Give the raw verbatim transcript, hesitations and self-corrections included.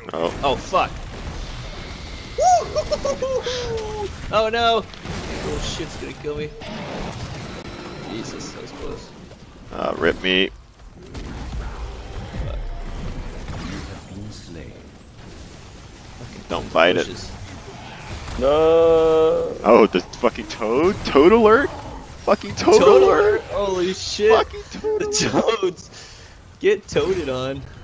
Oh. Oh fuck. Oh no! Oh shit's gonna kill me. Jesus, that was close. Uh, rip me. Fuck. Don't fight it. Bushes. No. Oh, the fucking toad? Toad alert? Fucking toad, Toad alert! alert! Holy shit! Fucking toad The alert! toads! Get toaded on.